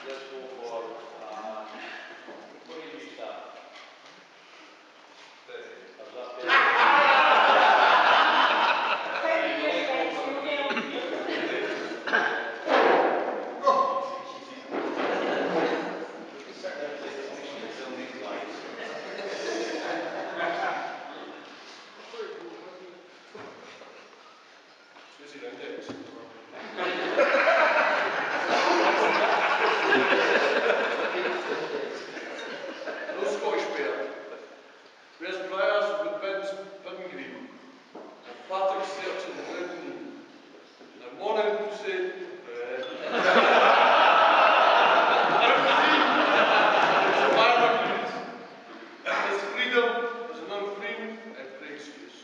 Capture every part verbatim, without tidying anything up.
let's go for, uh, what do you start? How's that better? No Scottish bear. Wears briars with bins, bidden green. And Patrick searching the ground knee. And morning pussy, bread. Survivor needs. His freedom is an unfree and free excuse.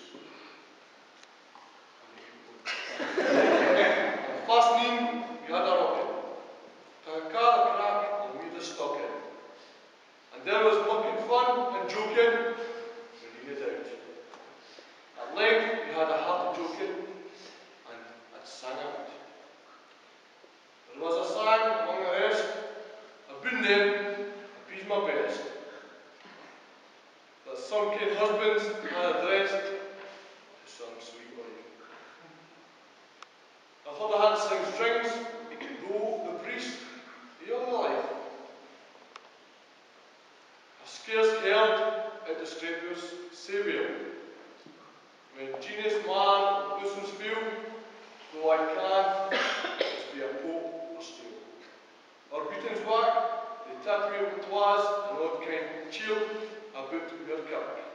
On fast name, we had a rocket. To a car crack and we the stock in. And there was mucking fun and joking when he was out. At length we had a hearty joking and it sang out. There was a sang among the rest, aboon them, a pea's my best. That some kin husbands had addressed to some sweet wife. I thought I had to sing strings, though the priest, he on the life. I scarce heard at the Straighthouse say well, when genius man of bosoms feel, though I can just be a pope for steel. Our beatings back, they tat me what 'twas, an odd kind chill about your kirk.